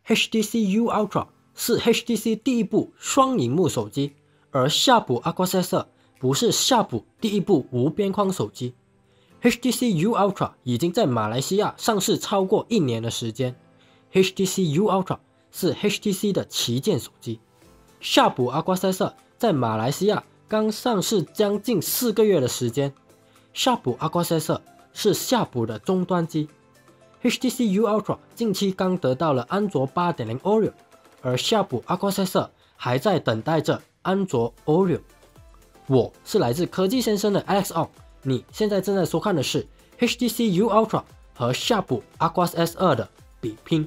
HTC U Ultra 是 HTC 第一部双萤幕手机，而夏普 Aqua 不是夏普第一部无边框手机。HTC U Ultra 已经在马来西亚上市超过1年的时间。HTC U Ultra 是 HTC 的旗舰手机。夏普 Aqua 在马来西亚刚上市将近4个月的时间。夏普 Aqua 是夏普的终端机。HTC U Ultra 近期刚得到了安卓 8.0 Oreo， 而夏普 Aqua 还在等待着安卓 Oreo。 我是来自科技先生的 Alex Ong， 你现在正在收看的是 HTC U Ultra 和夏普 Aqua S2 的比拼。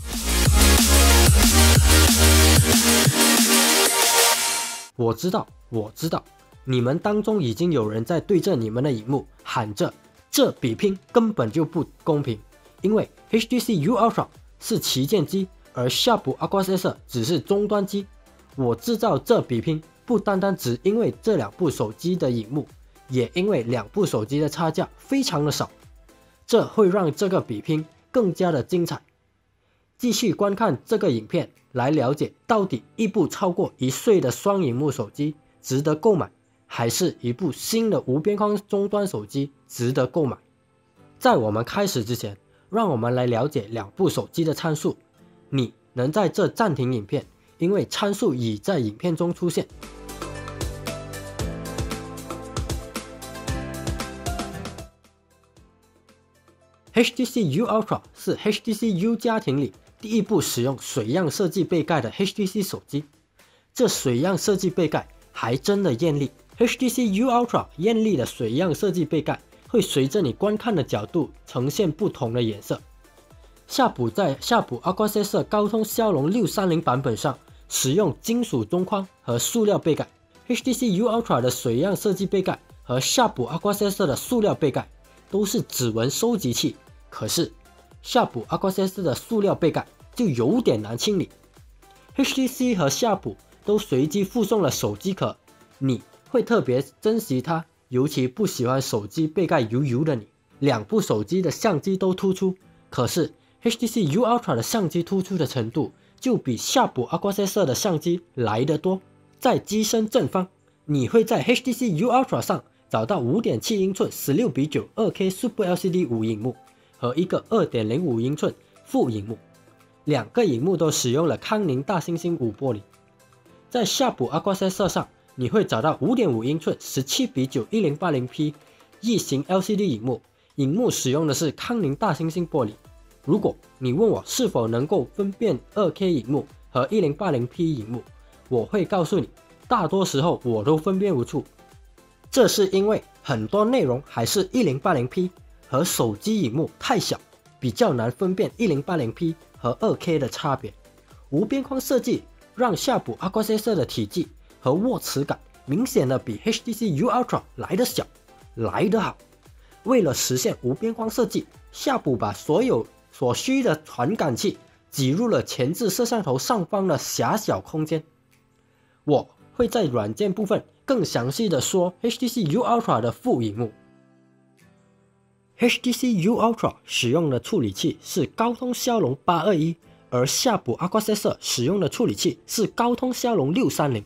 我知道，你们当中已经有人在对着你们的荧幕喊着，这比拼根本就不公平，因为 HTC U Ultra 是旗舰机，而夏普 Aqua 只是终端机。我制造这比拼不单单只因为这两部手机的荧幕，也因为两部手机的差价非常的少，这会让这个比拼更加的精彩。继续观看这个影片来了解到底一部超过1岁的双萤幕手机值得购买，还是一部新的无边框终端手机值得购买。在我们开始之前，让我们来了解两部手机的参数。你能在这暂停影片，因为参数已在影片中出现。HTC U Ultra 是 HTC U 家庭里第一部使用水样设计背盖的 HTC 手机。这水样设计背盖还真的艳丽。HTC U Ultra 艳丽的水样设计背盖会随着你观看的角度呈现不同的颜色。夏普在夏普 Aqua 高通骁龙630版本上使用金属中框和塑料背盖。HTC U Ultra 的水样设计背盖和夏普 Aqua 的塑料背盖都是指纹收集器，可是夏普 Aqua 的塑料背盖就有点难清理。HTC 和夏普都随机附送了手机壳，你会特别珍惜它，尤其不喜欢手机背盖油油的你。两部手机的相机都突出，可是 HTC U Ultra 的相机突出的程度就比夏普 Aqua 的相机来得多。在机身正方，你会在 HTC U Ultra 上找到 5.7 英寸 16:9 2K Super LCD 5萤幕和一个 2.05 英寸副萤幕，两个萤幕都使用了康宁大猩猩5玻璃。在夏普 Aqua 上，你会找到 5.5 英寸 17:9 1080p 异形 LCD 萤幕，萤幕使用的是康宁大猩猩玻璃。如果你问我是否能够分辨 2K 萤幕和 1080p 萤幕，我会告诉你，大多时候我都分辨不出。这是因为很多内容还是 1080p， 和手机萤幕太小，比较难分辨 1080p 和 2K 的差别。无边框设计让夏普 Aqua 的体积和握持感明显的比 HTC U Ultra 来得小，来得好。为了实现无边框设计，夏普把所有所需的传感器挤入了前置摄像头上方的狭小空间。我会在软件部分更详细的说 HTC U Ultra 的副萤幕。HTC U Ultra 使用的处理器是高通骁龙821，而夏普 Aqua 使用的处理器是高通骁龙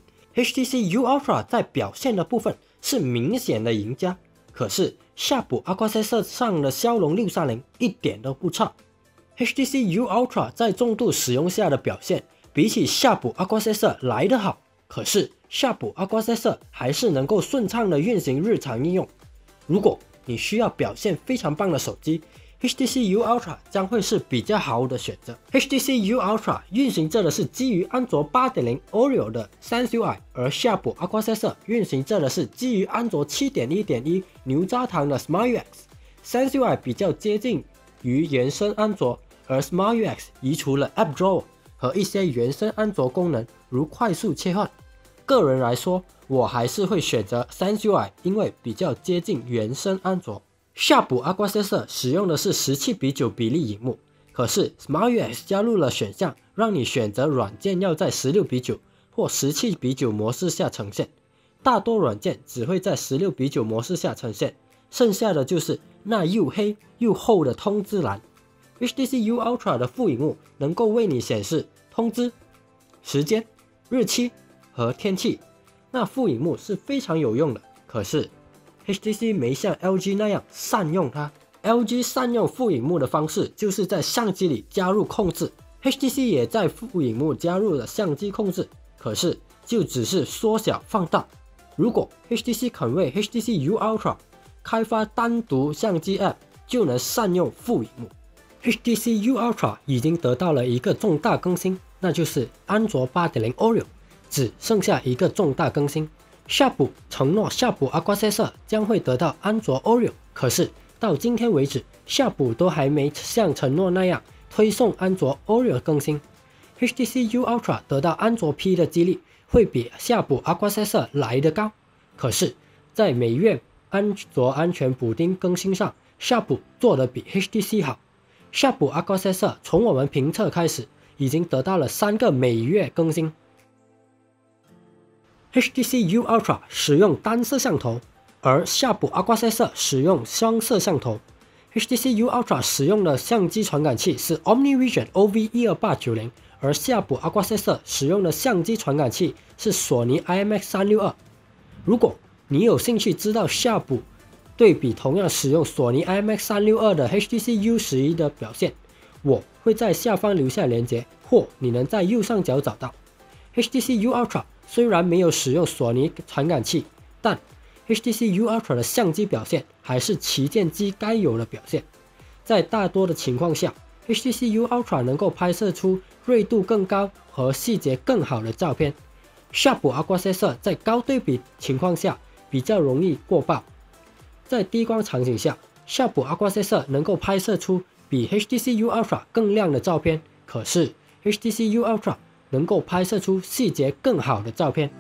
630。HTC U Ultra 在表现的部分是明显的赢家，可是夏普 Aqua 上的骁龙630一点都不差。HTC U Ultra 在重度使用下的表现比起夏普 Aqua 来得好，可是夏普 Aqua 还是能够顺畅的运行日常应用。如果你需要表现非常棒的手机， HTC U Ultra 将会是比较好的选择。HTC U Ultra 运行着的是基于安卓 8.0 Oreo 的 SenseUI， 而夏普 Aqua 运行着的是基于安卓 7.1.1 牛轧糖的 SmileUX。SenseUI 比较接近于原生安卓，而 SmileUX 移除了 App Drawer 和一些原生安卓功能，如快速切换。个人来说，我还是会选择 SenseUI， 因为比较接近原生安卓。夏普 Aqua 使用的是 17:9 比例萤幕，可是 SmileUX 加入了选项，让你选择软件要在 16:9 或 17:9 模式下呈现。大多软件只会在 16:9 模式下呈现，剩下的就是那又黑又厚的通知栏。 HTC U Ultra 的副萤幕能够为你显示通知、时间、日期和天气。那副萤幕是非常有用的，可是 HTC 没像 LG 那样善用它。LG 善用副萤幕的方式就是在相机里加入控制， HTC 也在副萤幕加入了相机控制，可是就只是缩小放大。如果 HTC 肯为 HTC U Ultra 开发单独相机 App， 就能善用副萤幕。HTC U Ultra 已经得到了一个重大更新，那就是安卓 8.0 Oreo， 只剩下一个重大更新。夏普承诺夏普 Aqua 将会得到安卓 Oreo， 可是到今天为止，夏普都还没像承诺那样推送安卓 Oreo 更新。HTC U Ultra 得到安卓 P 的几率会比夏普 Aqua 来得高，可是，在每月安卓安全补丁更新上，夏普做得比 HTC 好。夏普 Aqua 从我们评测开始，已经得到了3个每月更新。HTC U Ultra 使用单摄像头，而夏普 Aqua 使用双摄像头。HTC U Ultra 使用的相机传感器是 OmniVision OV12890， 而夏普 Aqua 使用的相机传感器是索尼 IMX362。如果你有兴趣知道夏普对比同样使用索尼 IMX362 的 HTC U11 的表现，我会在下方留下链接，或你能在右上角找到。HTC U Ultra 虽然没有使用索尼传感器，但 HTC U Ultra 的相机表现还是旗舰机该有的表现。在大多的情况下， HTC U Ultra 能够拍摄出锐度更高和细节更好的照片。夏普 Aqua 在高对比情况下比较容易过曝。在低光场景下，夏普 Aqua 能够拍摄出比 HTC U Ultra 更亮的照片，可是 HTC U Ultra 能够拍摄出细节更好的照片。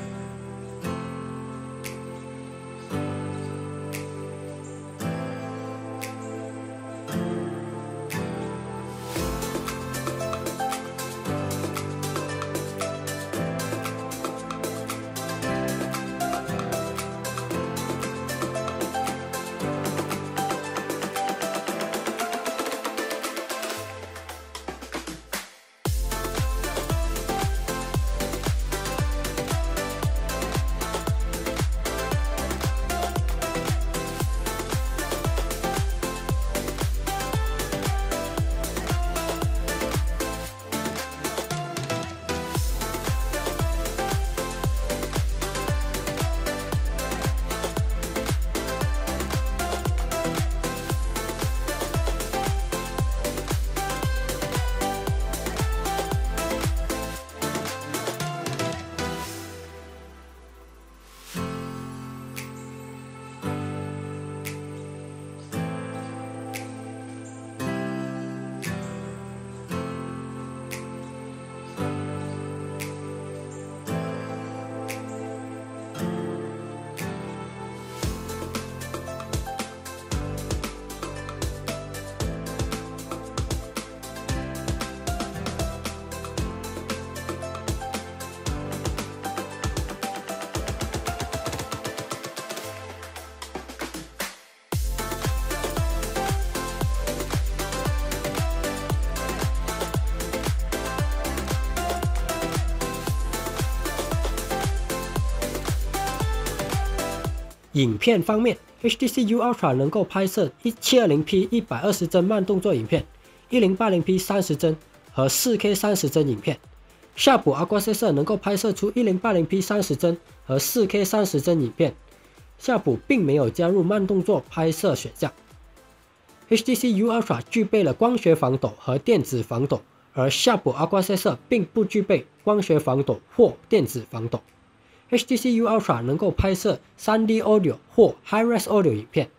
影片方面， HTC U Ultra 能够拍摄 720p 120帧慢动作影片、1080p 30帧和 4K 30帧影片。夏普 Aqua 能够拍摄出 1080p 30帧和 4K 30帧影片。夏普并没有加入慢动作拍摄选项。HTC U Ultra 具备了光学防抖和电子防抖，而夏普 Aqua 并不具备光学防抖或电子防抖。HTC U Ultra 能够拍摄 3D Audio 或 Hi-Res Audio 影片。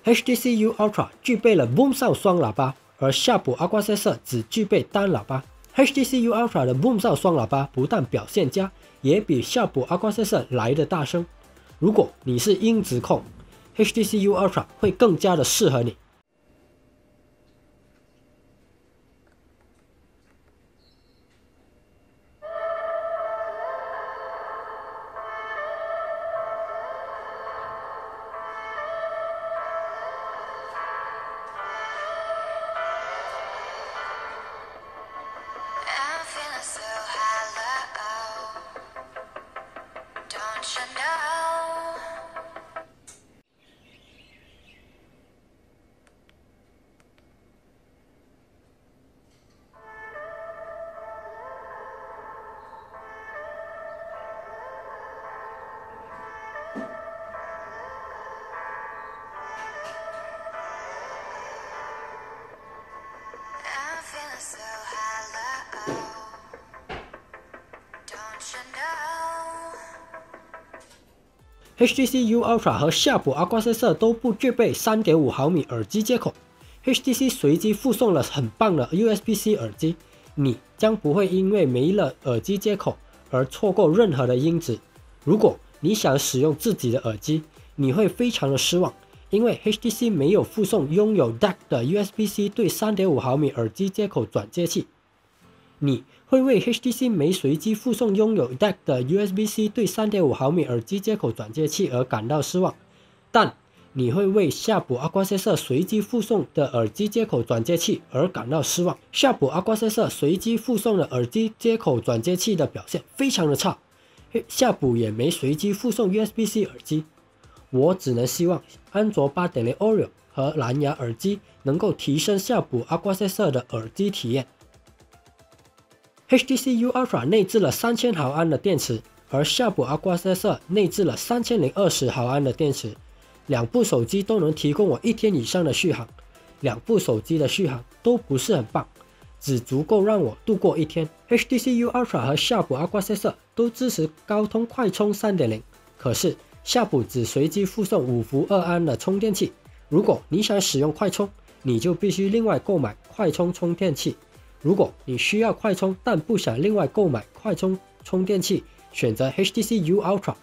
HTC U Ultra 具备了 Boom Sound 双喇叭，而夏普 Aqua 只具备单喇叭。HTC U Ultra 的 Boom Sound 双喇叭不但表现佳，也比夏普 Aqua 来的大声。如果你是音质控， HTC U Ultra 会更加的适合你。HTC U Ultra 和夏普 Aqua 都不具备 3.5 毫米耳机接口。HTC 随机附送了很棒的 USB-C 耳机，你将不会因为没了耳机接口而错过任何的音质。如果你想使用自己的耳机，你会非常的失望，因为 HTC 没有附送拥有 DAC 的 USB-C 对 3.5 毫米耳机接口转接器。你会为 HTC 没随机附送拥有 DAC 的 USB-C 对 3.5 毫米耳机接口转接器而感到失望，但你会为夏普 Aqua 随机附送的耳机接口转接器而感到失望。夏普 Aqua 随机附送的耳机接口转接器的表现非常的差，夏普也没随机附送 USB-C 耳机。我只能希望安卓 8.0 Oreo 和蓝牙耳机能够提升夏普 Aqua 的耳机体验。HTC U Ultra 内置了3000毫安的电池，而夏普 Aqua 内置了3020毫安的电池。两部手机都能提供我1天以上的续航，两部手机的续航都不是很棒，只足够让我度过1天。HTC U Ultra 和夏普 Aqua 都支持高通快充 3.0， 可是夏普只随机附送5伏2安的充电器。如果你想使用快充，你就必须另外购买快充充电器。如果你需要快充但不想另外购买快充充电器，选择 HTC U Ultra。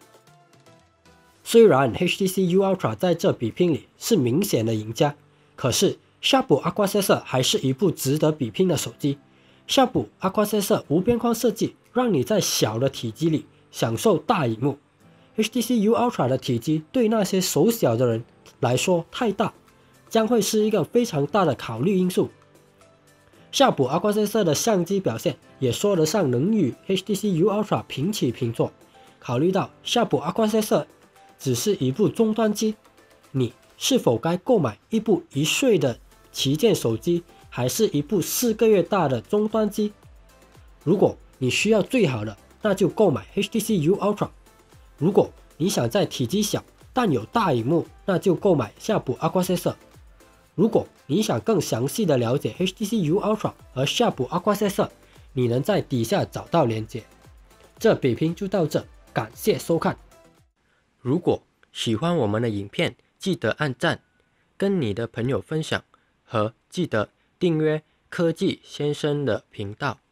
虽然 HTC U Ultra 在这比拼里是明显的赢家，可是夏普 Aqua 还是一部值得比拼的手机。夏普 Aqua 无边框设计让你在小的体积里享受大荧幕， HTC U Ultra 的体积对那些手小的人来说太大，将会是一个非常大的考虑因素。夏普 Aqua 的相机表现也说得上能与 HTC U Ultra 平起平坐。考虑到夏普 Aqua 只是一部终端机，你是否该购买一部1岁的旗舰手机，还是一部4个月大的终端机？如果你需要最好的，那就购买 HTC U Ultra。如果你想在体积小但有大荧幕，那就购买夏普 Aqua。如果你想更详细的了解 HTC U Ultra 和夏普 Aqua， 你能在底下找到连结。这比拼就到这，感谢收看。如果喜欢我们的影片，记得按赞，跟你的朋友分享，和记得订阅科技先生的频道。